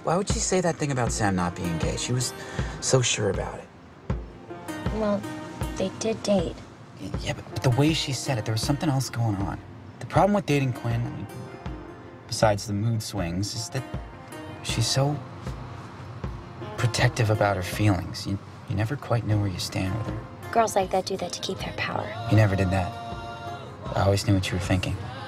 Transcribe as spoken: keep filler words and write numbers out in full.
Why would she say that thing about Sam not being gay? She was so sure about it. Well, they did date. Yeah, but, but the way she said it, there was something else going on. The problem with dating Quinn, I mean, besides the mood swings, is that she's so protective about her feelings. You, you never quite know where you stand with her. Girls like that do that to keep their power. You never did that. I always knew what you were thinking.